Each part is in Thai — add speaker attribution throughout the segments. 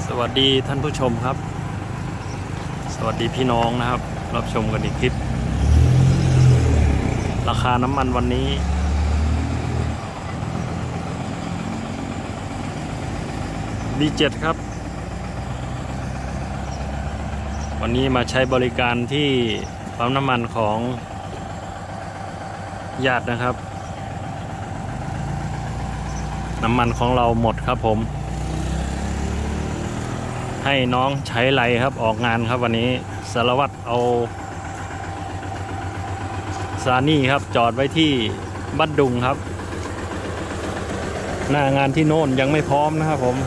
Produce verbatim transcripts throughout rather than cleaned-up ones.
Speaker 1: สวัสดีท่านผู้ชมครับสวัสดีพี่น้องนะครับรับชมกันอีกคลิปราคาน้ำมันวันนี้ดี เจ็ด ครับวันนี้มาใช้บริการที่ปั๊มน้ำมันของญาตินะครับน้ำมันของเราหมดครับผมให้น้องใช้ไรครับออกงานครับวันนี้สารวัตรเอาซานี่ครับจอดไว้ที่บ้านดุงครับหน้างานที่โน่นยังไม่พร้อมนะครับผม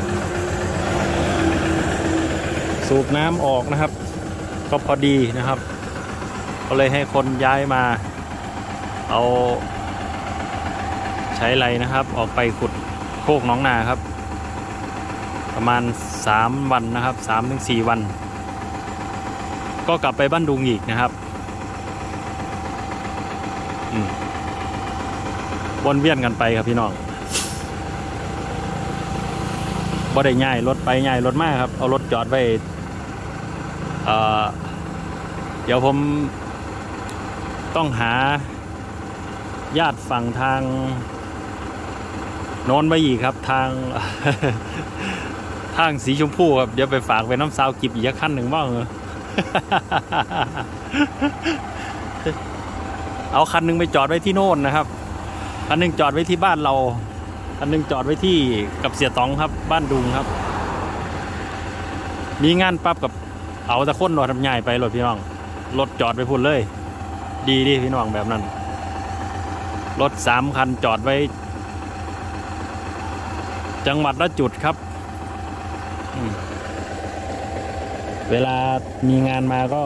Speaker 1: สูบน้ำออกนะครับก็พอดีนะครับก็เลยให้คนย้ายมาเอาใช้ไรนะครับออกไปขุดโคกน้องนาครับประมาณสามวันนะครับ สามถึงสี่ วันก็กลับไปบ้านดุงอีกนะครับอืมวนเวียนกันไปครับพี่น้องบ่ได้ง่ายรถไปง่ายรถมากครับเอารถจอดไว้เอ่อเดี๋ยวผมต้องหาญาติฝั่งทางโน้นไปอีกครับทาง ทางสีชมพูครับเดี๋ยวไปฝากไปน้ำซาวกิบอีกขั้นหนึ่งบ้างเออ เอาคันหนึ่งไปจอดไว้ที่โน่นนะครับคันหนึ่งจอดไว้ที่บ้านเราคันหนึ่งจอดไว้ที่กับเสียตองครับบ้านดุงครับมีงานปั๊บกับเอาตะค้นรถทำใหญ่ไปรถพี่น้องรถจอดไปพุ่นเลยดีดิพี่น้องแบบนั้นรถสามคันจอดไว้จังหวัดละจุดครับเวลามีงานมาก็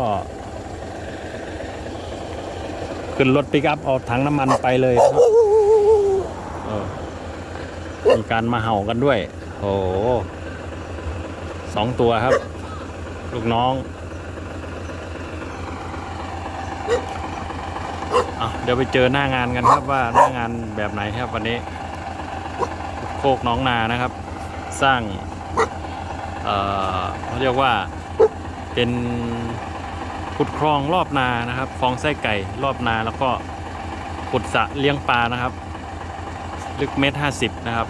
Speaker 1: ขึ้นรถปิกอัพเอาถังน้ำมันไปเลยครับมีการมาเห่ากันด้วยโอ้สองตัวครับลูกน้องอ่ะเดี๋ยวไปเจอหน้างานกันครับว่าหน้างานแบบไหนครับวันนี้โคกน้องนานะครับสร้างเอ่อเขาเรียกว่าเป็นขุดคลองรอบนานะครับคลองไส้ไก่รอบนาแล้วก็ขุดสระเลี้ยงปลานะครับลึกเมตรห้าสิบนะครับ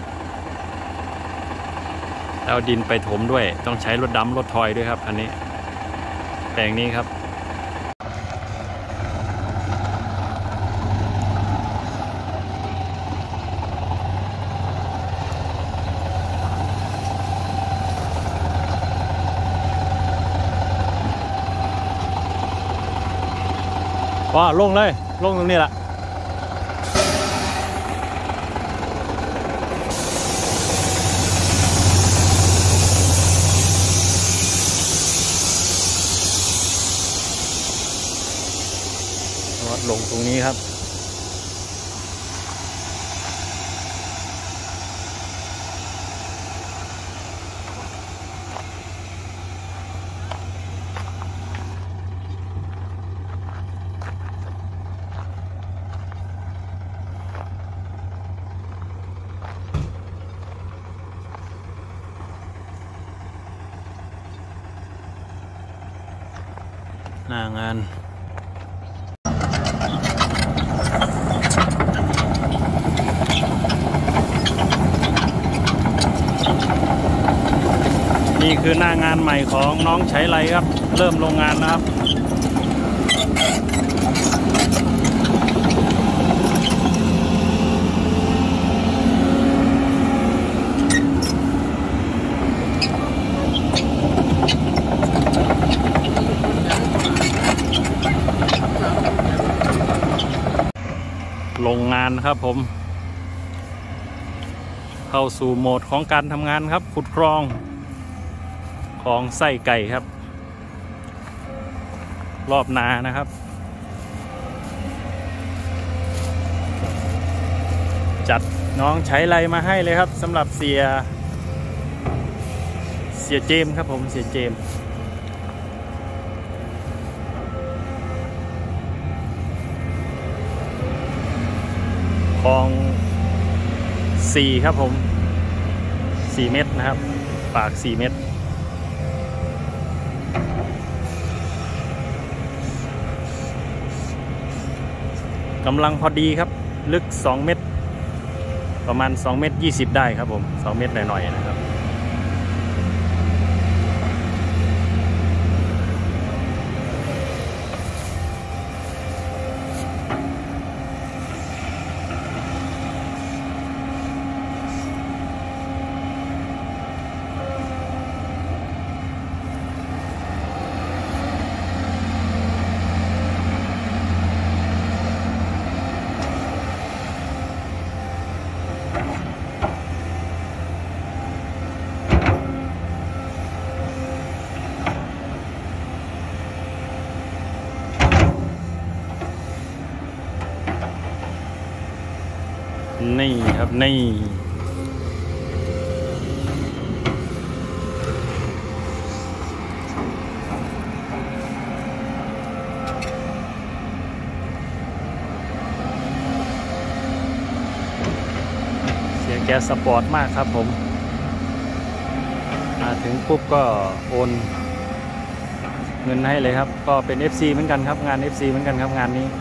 Speaker 1: แล้วดินไปถมด้วยต้องใช้รถดำรถทอยด้วยครับอันนี้แปลงนี้ครับว่าลงเลยลงตรงนี้แหละวัดลงตรงนี้ครับหน้างานนี่คือหน้างานใหม่ของน้องใช้ไรครับเริ่มโรงงานนะครับโรงงานครับผมเข้าสู่โหมดของการทำงานครับขุดคลองของไส้ไก่ครับรอบนานะครับจัดน้องใช้ไรมาให้เลยครับสำหรับเสียเสียเจมครับผมเสียเจมคลองสี่ครับผมสี่เมตรนะครับปากสี่เมตรกำลังพอดีครับลึกสองเมตรประมาณสองเมตรยี่สิบได้ครับผมสองเมตรหน่อยๆนะครับนี่ครับนี่เสียแก๊สสปอร์ตมากครับผมมาถึงปุ๊บก็โอนเงินให้เลยครับก็เป็น เอฟ ซี เหมือนกันครับงาน เอฟ ซี เหมือนกันครับงานนี้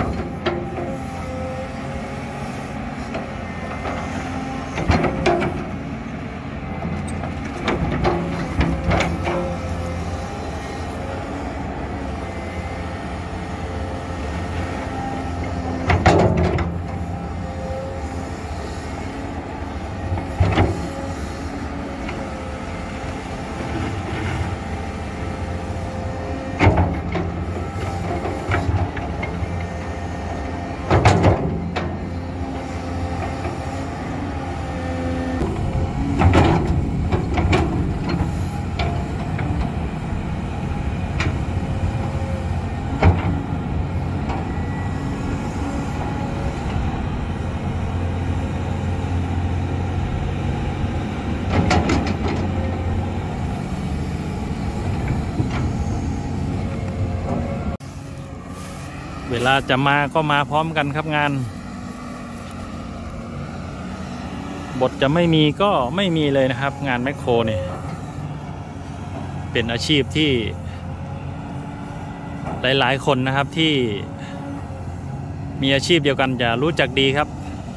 Speaker 1: เวลาจะมาก็มาพร้อมกันครับงานบทจะไม่มีก็ไม่มีเลยนะครับงานแมคโครเนี่ยเป็นอาชีพที่หลายๆคนนะครับที่มีอาชีพเดียวกันจะรู้จักดีครับ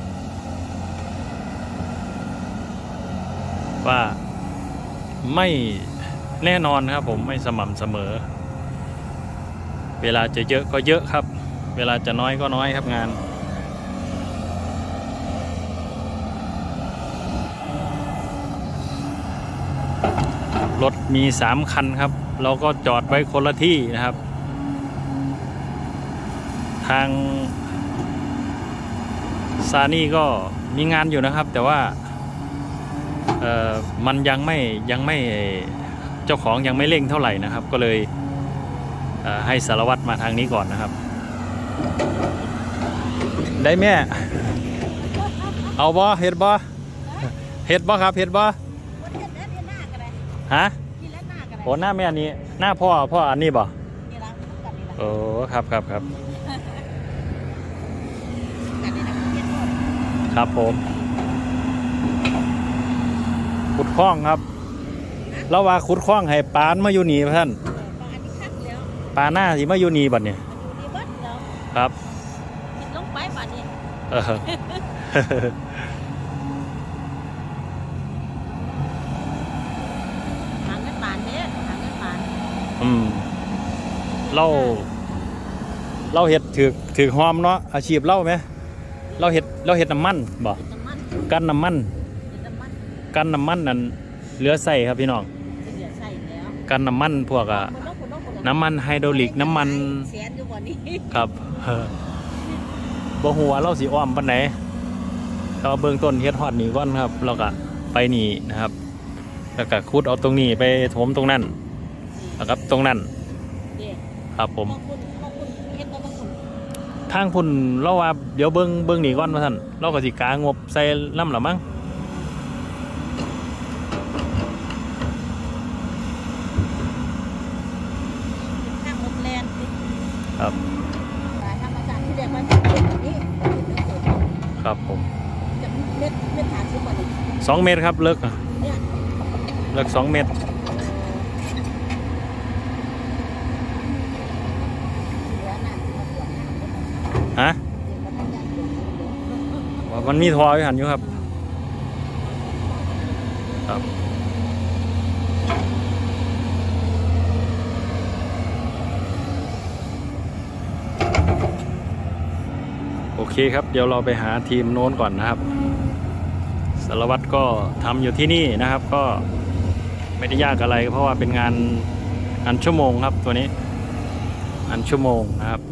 Speaker 1: ว่าไม่แน่นอนครับผมไม่สม่ำเสมอเวลาจะเยอะก็เยอะครับเวลาจะน้อยก็น้อยครับงานรถมีสามคันครับเราก็จอดไว้คนละที่นะครับทางซานี่ก็มีงานอยู่นะครับแต่ว่าเอ่อมันยังไม่ยังไม่เจ้าของยังไม่เร่งเท่าไหร่นะครับก็เลยให้สารวัตรมาทางนี้ก่อนนะครับได้แม่เอาบ่เห็ดบ่เห็ดบ่ครับเห็ดบ่ฮะโอ้หน้าแม่นี้หน้าพ่อพ่ออันนี้บ่โอ้ครับครับครับครับผมขุดคล้องครับแล้วว่าขุดคล้องให้ปานมาอยู่นี่ท่านปลาหน้าสิมาอยู่นี่บัดเนี่ยครับลงไปบัดนี้เออหาเงินบาทเนี่ยหาเงินบาทอืมเราเราเห็ดถือถือหอมเนาะอาชีพเล่าไหมเราเห็ดเราเห็ดน้ำมันบ่กันน้ำมันกันน้ำมันนั่นเหลือใส่ครับพี่น้องกันน้ำมันพวกอะน้ำมันไฮดรอลิกน้ำมันครับบ่หัวเราสีอ้อมปันไหนเราเบื้องต้นเฮ็ดฮอดนี่ก่อนครับเราก็ไปนี่นะครับแล้วก็ขุดเอาตรงนี้ไปถมตรงนั้นนะครับตรงนั้นครับผมทางพุ่นเราว่าเดี๋ยวเบิ้งเบิ้งนี่ก่อนมาท่านเราก็สิกางบใส่น้ำหรือมั้งครับธรรมชาติที่เรียกว่านี้ครับผมเม็ดเม็ดฐานสูงกว่านี้สองเมตรครับเลิกเลิกสองเมตรฮะว่ามันมีทออยู่หันอยู่ครับครับโอเคครับเดี๋ยวเราไปหาทีมโน้นก่อนนะครับสารวัตรก็ทำอยู่ที่นี่นะครับก็ไม่ได้ยากอะไรเพราะว่าเป็นงานงานชั่วโมงครับตัวนี้งานชั่วโมงนะครับ